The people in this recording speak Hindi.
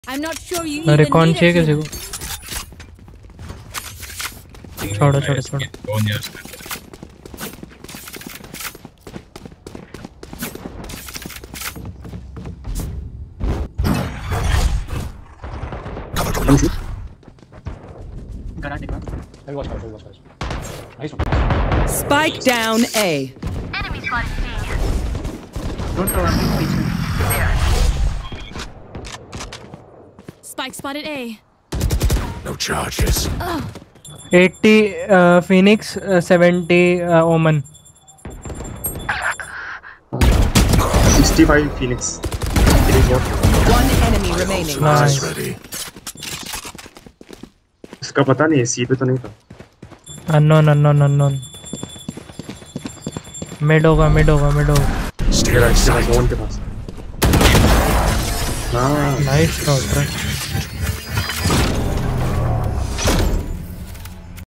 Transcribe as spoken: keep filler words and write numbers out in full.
I'm not sure you अरे even कौन need चाहिए it. किसी को? छोड़ो छोड़ो छोड़ो। कौन यार? Spike down A. Enemy spotted C. Don't throw anything, please. Spike spotted A. No charges. eighty uh, Phoenix, uh, seventy uh, Omen. sixty-five Phoenix. One enemy remaining. Nice. Ready. इसका पता नहीं, सी पे तो नहीं था। Unknown unknown unknown. Mid होगा mid होगा mid होगा। Steer in sight. जोन के पास। हाँ। Nice shot.